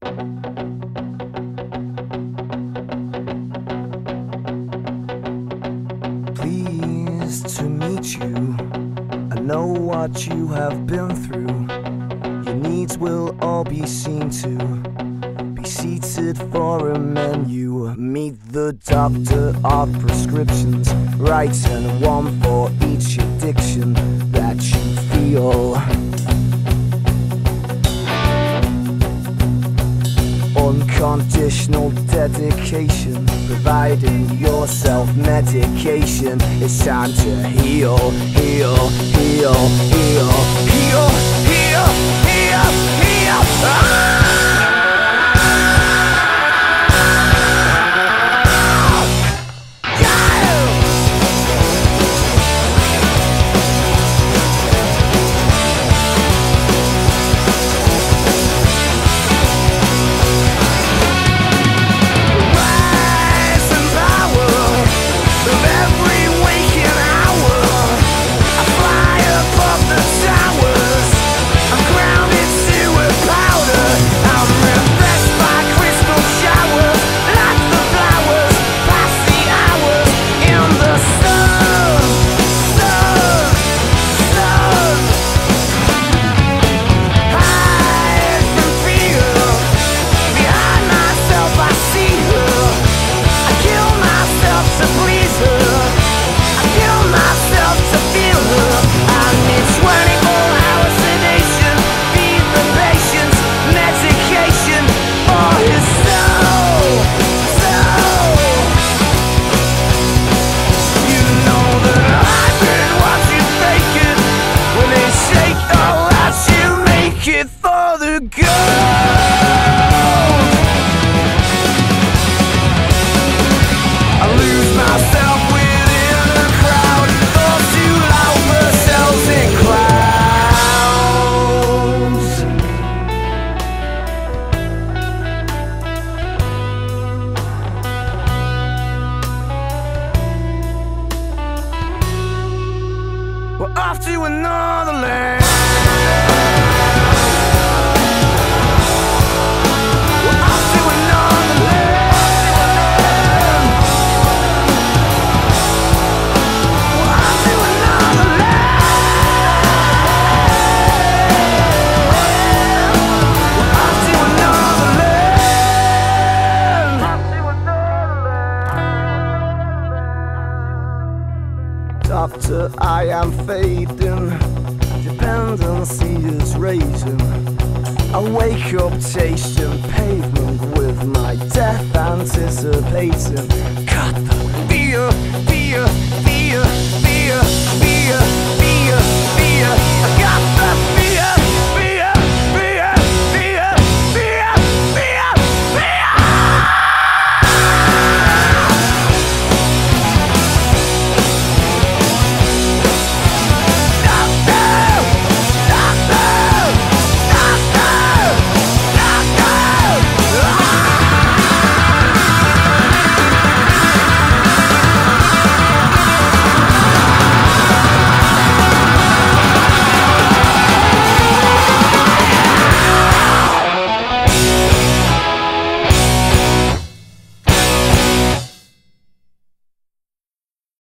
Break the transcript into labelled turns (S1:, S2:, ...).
S1: Pleased to meet you. I know what you have been through. Your needs will all be seen to. Be seated for a menu. Meet the doctor of prescriptions. Writing one for each addiction that you feel. Unconditional dedication, providing yourself medication. It's time to heal, heal, heal, heal, heal, heal, heal, heal. We're off to another land. We're off to another land. We're off to another land. We're off to another land. Doctor, I am fading, dependency is raising. I wake up tasting pavement with my death anticipating. Cut the fear, fear, fear, fear, fear.